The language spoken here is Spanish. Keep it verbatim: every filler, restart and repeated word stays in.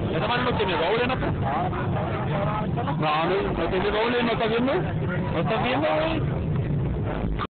Esa mano no tiene doble, ¿no? No, no, no tiene doble, ¿no estás viendo? ¿No estás viendo, güey?